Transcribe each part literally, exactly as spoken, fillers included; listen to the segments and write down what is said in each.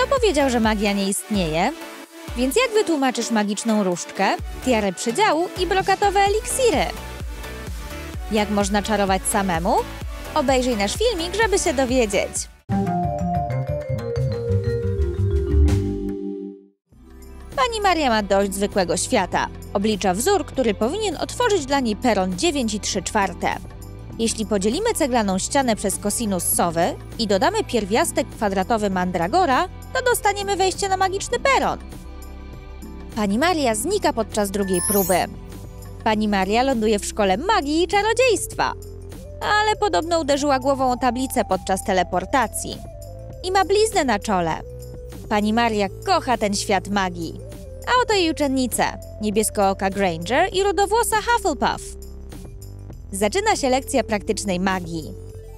Kto powiedział, że magia nie istnieje? Więc jak wytłumaczysz magiczną różdżkę, tiarę przydziału i brokatowe eliksiry? Jak można czarować samemu? Obejrzyj nasz filmik, żeby się dowiedzieć. Pani Maria ma dość zwykłego świata. Oblicza wzór, który powinien otworzyć dla niej peron dziewięć i trzy czwarte. Jeśli podzielimy ceglaną ścianę przez kosinus sowy i dodamy pierwiastek kwadratowy mandragora, to dostaniemy wejście na magiczny peron. Pani Maria znika podczas drugiej próby. Pani Maria ląduje w szkole magii i czarodziejstwa, ale podobno uderzyła głową o tablicę podczas teleportacji i ma bliznę na czole. Pani Maria kocha ten świat magii. A oto jej uczennice, niebieskooka Granger i rudowłosa Hufflepuff. Zaczyna się lekcja praktycznej magii.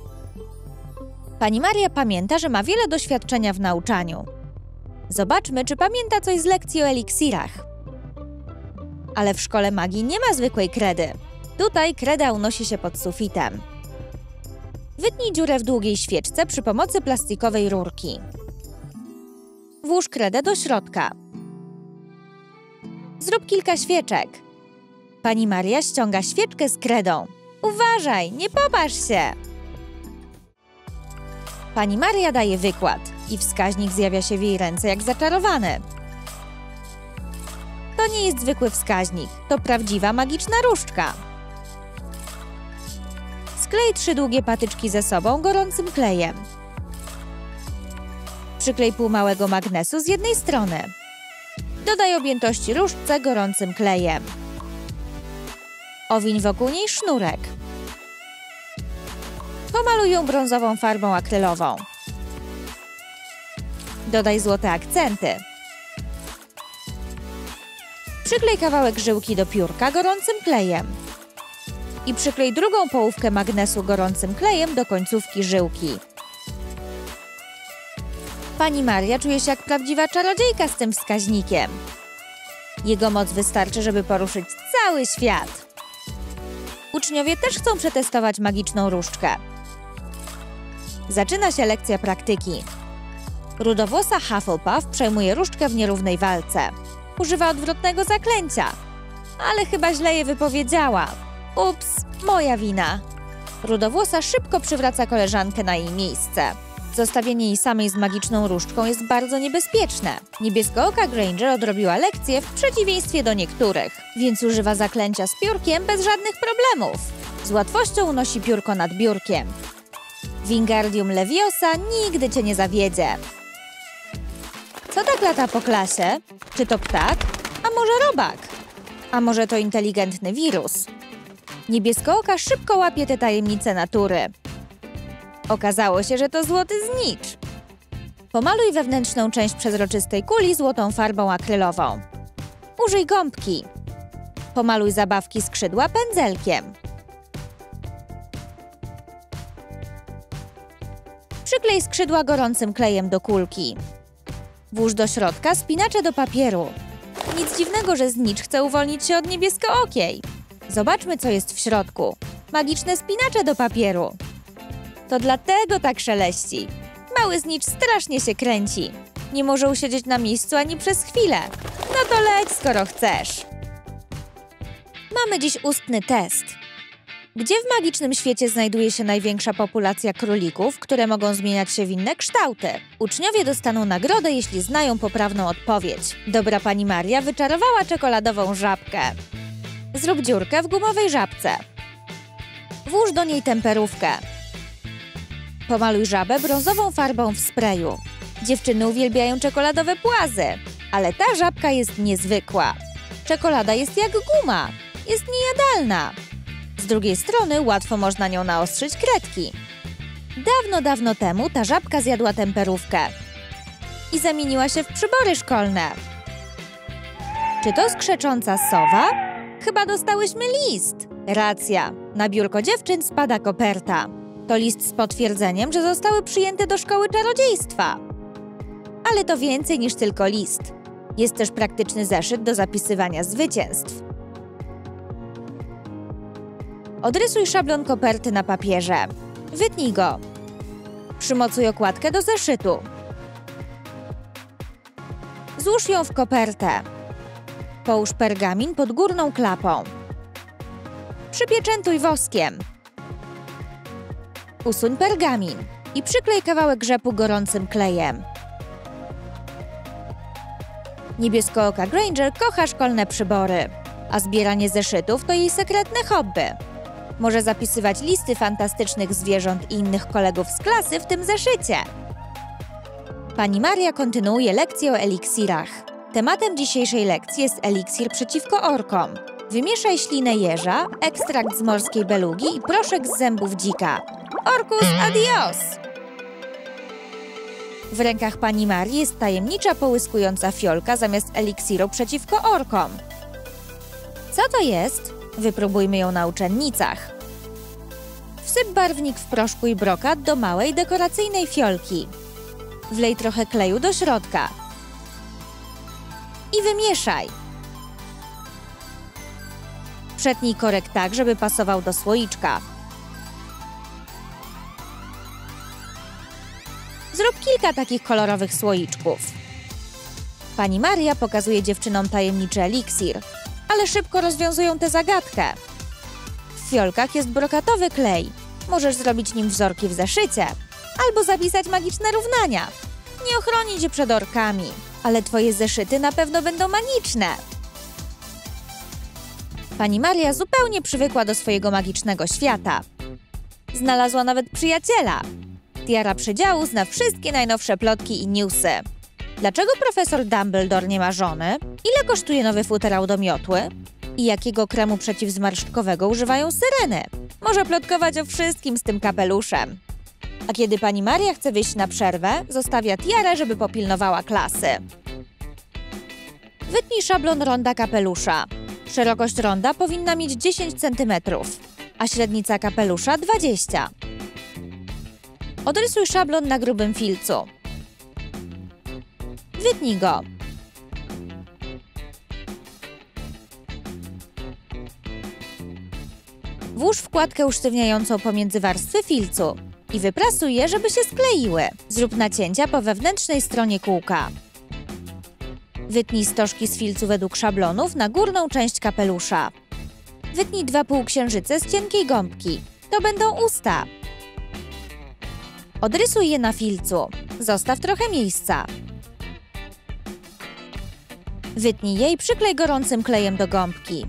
Pani Maria pamięta, że ma wiele doświadczenia w nauczaniu. Zobaczmy, czy pamięta coś z lekcji o eliksirach. Ale w szkole magii nie ma zwykłej kredy. Tutaj kreda unosi się pod sufitem. Wytnij dziurę w długiej świeczce przy pomocy plastikowej rurki. Włóż kredę do środka. Zrób kilka świeczek. Pani Maria ściąga świeczkę z kredą. Uważaj, nie popatrz się! Pani Maria daje wykład i wskaźnik zjawia się w jej ręce jak zaczarowany. To nie jest zwykły wskaźnik, to prawdziwa magiczna różdżka. Sklej trzy długie patyczki ze sobą gorącym klejem. Przyklej pół małego magnesu z jednej strony. Dodaj objętości różdżce gorącym klejem. Owiń wokół niej sznurek. Pomaluj ją brązową farbą akrylową. Dodaj złote akcenty. Przyklej kawałek żyłki do piórka gorącym klejem. I przyklej drugą połówkę magnesu gorącym klejem do końcówki żyłki. Pani Maria czuje się jak prawdziwa czarodziejka z tym wskaźnikiem. Jego moc wystarczy, żeby poruszyć cały świat. Uczniowie też chcą przetestować magiczną różdżkę. Zaczyna się lekcja praktyki. Rudowłosa Hufflepuff przejmuje różdżkę w nierównej walce. Używa odwrotnego zaklęcia, ale chyba źle je wypowiedziała. Ups, moja wina. Rudowłosa szybko przywraca koleżankę na jej miejsce. Zostawienie jej samej z magiczną różdżką jest bardzo niebezpieczne. Niebieskooka Granger odrobiła lekcję w przeciwieństwie do niektórych, więc używa zaklęcia z piórkiem bez żadnych problemów. Z łatwością unosi piórko nad biurkiem. Wingardium Leviosa nigdy cię nie zawiedzie. Co tak lata po klasie? Czy to ptak? A może robak? A może to inteligentny wirus? Niebieskooka szybko łapie te tajemnice natury. Okazało się, że to złoty znicz. Pomaluj wewnętrzną część przezroczystej kuli złotą farbą akrylową. Użyj gąbki. Pomaluj zabawki skrzydła pędzelkiem. Przyklej skrzydła gorącym klejem do kulki. Włóż do środka spinacze do papieru. Nic dziwnego, że znicz chce uwolnić się od niebieskookiej. Zobaczmy, co jest w środku. Magiczne spinacze do papieru. To dlatego tak szeleści. Mały znicz strasznie się kręci. Nie może usiedzieć na miejscu ani przez chwilę. No to leć, skoro chcesz. Mamy dziś ustny test. Gdzie w magicznym świecie znajduje się największa populacja królików, które mogą zmieniać się w inne kształty? Uczniowie dostaną nagrodę, jeśli znają poprawną odpowiedź. Dobra pani Maria wyczarowała czekoladową żabkę. Zrób dziurkę w gumowej żabce. Włóż do niej temperówkę. Pomaluj żabę brązową farbą w sprayu. Dziewczyny uwielbiają czekoladowe płazy, ale ta żabka jest niezwykła. Czekolada jest jak guma, jest niejadalna. Z drugiej strony łatwo można nią naostrzyć kredki. Dawno, dawno temu ta żabka zjadła temperówkę i zamieniła się w przybory szkolne. Czy to skrzecząca sowa? Chyba dostałyśmy list. Racja, na biurko dziewczyn spada koperta. To list z potwierdzeniem, że zostały przyjęte do szkoły czarodziejstwa. Ale to więcej niż tylko list. Jest też praktyczny zeszyt do zapisywania zwycięstw. Odrysuj szablon koperty na papierze. Wytnij go. Przymocuj okładkę do zeszytu. Złóż ją w kopertę. Połóż pergamin pod górną klapą. Przypieczętuj woskiem. Usuń pergamin i przyklej kawałek rzepu gorącym klejem. Niebieskooka Granger kocha szkolne przybory, a zbieranie zeszytów to jej sekretne hobby. Może zapisywać listy fantastycznych zwierząt i innych kolegów z klasy w tym zeszycie. Pani Maria kontynuuje lekcję o eliksirach. Tematem dzisiejszej lekcji jest eliksir przeciwko orkom. Wymieszaj ślinę jeża, ekstrakt z morskiej belugi i proszek z zębów dzika. Orkus adios! W rękach pani Marii jest tajemnicza, połyskująca fiolka zamiast eliksiru przeciwko orkom. Co to jest? Wypróbujmy ją na uczennicach. Wsyp barwnik w proszku i brokat do małej, dekoracyjnej fiolki. Wlej trochę kleju do środka. I wymieszaj. Przetnij korek tak, żeby pasował do słoiczka. Zrób kilka takich kolorowych słoiczków. Pani Maria pokazuje dziewczynom tajemniczy eliksir, ale szybko rozwiązują tę zagadkę. W fiolkach jest brokatowy klej. Możesz zrobić nim wzorki w zeszycie albo zapisać magiczne równania. Nie ochroni cię przed orkami, ale twoje zeszyty na pewno będą magiczne. Pani Maria zupełnie przywykła do swojego magicznego świata. Znalazła nawet przyjaciela. Tiara Przedziału zna wszystkie najnowsze plotki i newsy. Dlaczego profesor Dumbledore nie ma żony? Ile kosztuje nowy futerał do miotły? I jakiego kremu przeciwzmarszczkowego używają syreny? Może plotkować o wszystkim z tym kapeluszem. A kiedy pani Maria chce wyjść na przerwę, zostawia Tiarę, żeby popilnowała klasy. Wytnij szablon ronda kapelusza. Szerokość ronda powinna mieć dziesięć centymetrów, a średnica kapelusza dwadzieścia. Odrysuj szablon na grubym filcu. Wytnij go. Włóż wkładkę usztywniającą pomiędzy warstwy filcu i wyprasuj je, żeby się skleiły. Zrób nacięcia po wewnętrznej stronie kółka. Wytnij stożki z filcu według szablonów na górną część kapelusza. Wytnij dwa półksiężyce z cienkiej gąbki. To będą usta. Odrysuj je na filcu. Zostaw trochę miejsca. Wytnij je i przyklej gorącym klejem do gąbki.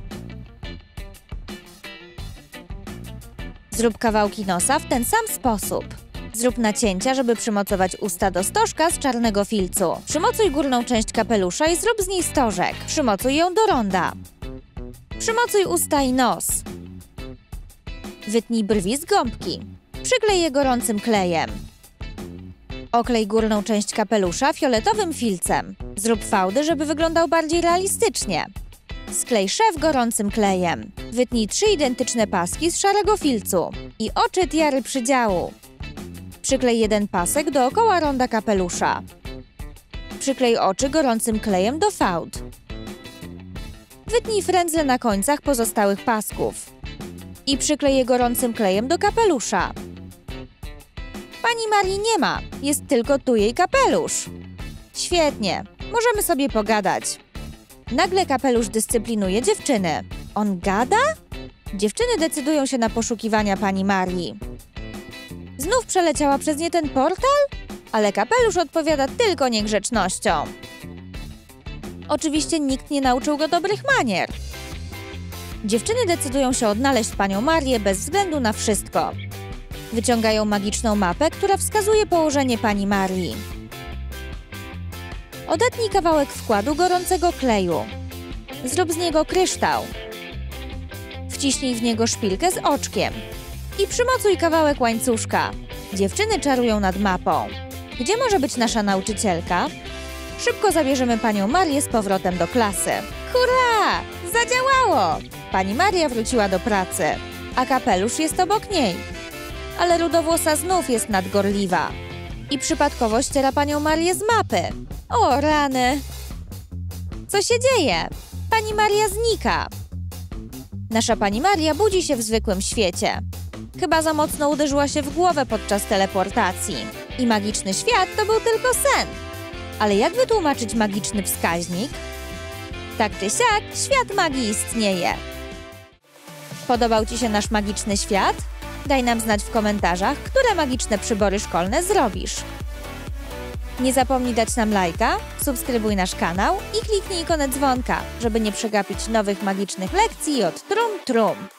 Zrób kawałki nosa w ten sam sposób. Zrób nacięcia, żeby przymocować usta do stożka z czarnego filcu. Przymocuj górną część kapelusza i zrób z niej stożek. Przymocuj ją do ronda. Przymocuj usta i nos. Wytnij brwi z gąbki. Przyklej je gorącym klejem. Oklej górną część kapelusza fioletowym filcem. Zrób fałdy, żeby wyglądał bardziej realistycznie. Sklej szef gorącym klejem. Wytnij trzy identyczne paski z szarego filcu i oczy Tiary Przedziału. Przyklej jeden pasek dookoła ronda kapelusza. Przyklej oczy gorącym klejem do fałd. Wytnij frędzle na końcach pozostałych pasków i przyklej je gorącym klejem do kapelusza. Pani Marii nie ma, jest tylko tu jej kapelusz. Świetnie, możemy sobie pogadać. Nagle kapelusz dyscyplinuje dziewczyny. On gada? Dziewczyny decydują się na poszukiwania pani Marii. Znów przeleciała przez nie ten portal? Ale kapelusz odpowiada tylko niegrzecznością. Oczywiście nikt nie nauczył go dobrych manier. Dziewczyny decydują się odnaleźć panią Marię bez względu na wszystko. Wyciągają magiczną mapę, która wskazuje położenie pani Marii. Odetnij kawałek wkładu gorącego kleju. Zrób z niego kryształ. Wciśnij w niego szpilkę z oczkiem. I przymocuj kawałek łańcuszka. Dziewczyny czarują nad mapą. Gdzie może być nasza nauczycielka? Szybko zabierzemy panią Marię z powrotem do klasy. Hurra! Zadziałało! Pani Maria wróciła do pracy, a kapelusz jest obok niej. Ale rudowłosa znów jest nadgorliwa i przypadkowo ściera panią Marię z mapy. O rany! Co się dzieje? Pani Maria znika. Nasza pani Maria budzi się w zwykłym świecie. Chyba za mocno uderzyła się w głowę podczas teleportacji. I magiczny świat to był tylko sen. Ale jak wytłumaczyć magiczny wskaźnik? Tak czy siak, świat magii istnieje. Podobał Ci się nasz magiczny świat? Daj nam znać w komentarzach, które magiczne przybory szkolne zrobisz. Nie zapomnij dać nam lajka, subskrybuj nasz kanał i kliknij ikonę dzwonka, żeby nie przegapić nowych magicznych lekcji od Trum Trum.